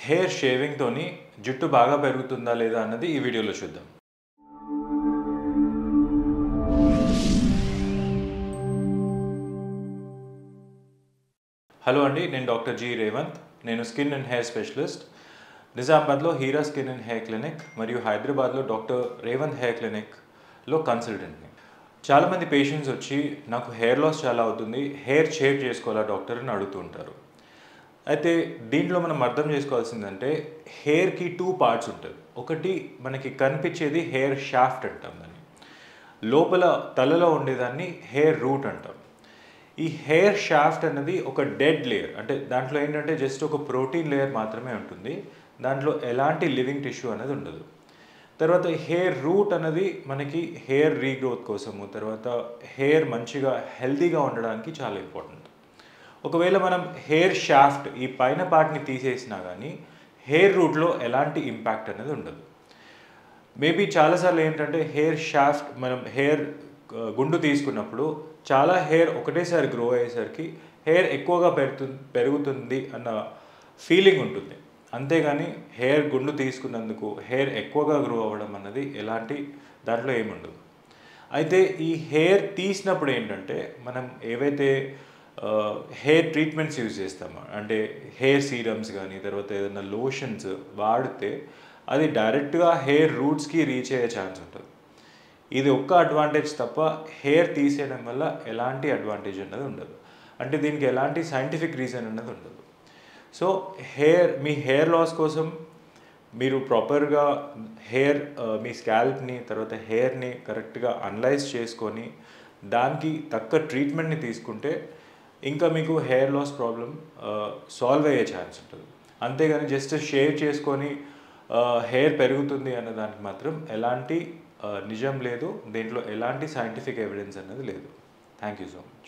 Hair shaving తోని జుట్టు బాగా పెరుగుతుందా లేదా అన్నది ఈ వీడియోలో చూద్దాం. హలో అండి, నేను డాక్టర్ జి రేవంత్. నేను స్కిన్ అండ్ హెయిర్ స్పెషలిస్ట్. నిజామాబాద్లో Heera skin and hair clinic మరియు హైదరాబాద్లో డాక్టర్ రేవంత్ హెయిర్ క్లినిక్లో కన్సల్టెంట్ని. చాలామంది పేషెంట్స్ వచ్చి నాకు హెయిర్ లాస్ చాలా అవుతుంది, హెయిర్ షేవ్ చేసుకోవాలా డాక్టర్ అని అడుగుతూ ఉంటారు. అయితే దీంట్లో మనం అర్థం చేసుకోవాల్సిందంటే హెయిర్కి 2 పార్ట్స్ ఉంటుంది. ఒకటి మనకి కనిపించేది హెయిర్ షాఫ్ట్ అంటాం దాన్ని, లోపల తలలో ఉండేదాన్ని హెయిర్ రూట్ అంటాం. ఈ హెయిర్ షాఫ్ట్ అనేది ఒక డెడ్ లేయర్, అంటే దాంట్లో ఏంటంటే జస్ట్ ఒక ప్రోటీన్ లేయర్ మాత్రమే ఉంటుంది. దాంట్లో ఎలాంటి లివింగ్ టిష్యూ అనేది ఉండదు. తర్వాత హెయిర్ రూట్ అనేది మనకి హెయిర్ రీగ్రోత్ కోసము, తర్వాత హెయిర్ మంచిగా హెల్తీగా ఉండడానికి చాలా ఇంపార్టెంట్. ఒకవేళ మనం హెయిర్ షాఫ్ట్ ఈ పైన పార్ట్ని తీసేసినా కానీ హెయిర్ రూట్లో ఎలాంటి ఇంపాక్ట్ అనేది ఉండదు. మేబీ చాలాసార్లు ఏంటంటే హెయిర్ షాఫ్ట్ మనం హెయిర్ గుండు తీసుకున్నప్పుడు చాలా హెయిర్ ఒకటేసారి గ్రో అయ్యేసరికి హెయిర్ ఎక్కువగా పెరుగుతుంది అన్న ఫీలింగ్ ఉంటుంది. అంతేగాని హెయిర్ గుండు తీసుకున్నందుకు హెయిర్ ఎక్కువగా గ్రో అవ్వడం అన్నది ఎలాంటి దాంట్లో ఏముండదు. అయితే ఈ హెయిర్ తీసినప్పుడు ఏంటంటే మనం ఏవైతే హెయిర్ ట్రీట్మెంట్స్ యూజ్ చేస్తాము, అంటే హెయిర్ సీరమ్స్ కానీ తర్వాత ఏదైనా లోషన్స్ వాడితే అది డైరెక్ట్గా హెయిర్ రూట్స్కి రీచ్ అయ్యే ఛాన్స్ ఉంటుంది. ఇది ఒక్క అడ్వాంటేజ్ తప్ప హెయిర్ తీసేయడం వల్ల ఎలాంటి అడ్వాంటేజ్ అన్నది ఉండదు. అంటే దీనికి ఎలాంటి సైంటిఫిక్ రీజన్ అన్నది ఉండదు. సో మీ హెయిర్ లాస్ కోసం మీరు ప్రాపర్గా మీ స్కాల్ప్ని తర్వాత హెయిర్ని కరెక్ట్గా అనలైజ్ చేసుకొని దానికి తగ్గ ట్రీట్మెంట్ని తీసుకుంటే ఇంకా మీకు హెయిర్ లాస్ ప్రాబ్లం సాల్వ్ అయ్యే ఛాన్స్ ఉంటుంది. అంతేగాని జస్ట్ షేవ్ చేసుకొని హెయిర్ పెరుగుతుంది అన్న దానికి మాత్రం ఎలాంటి నిజం లేదు, దీంట్లో ఎలాంటి సైంటిఫిక్ ఎవిడెన్స్ అనేది లేదు. Thank you so much.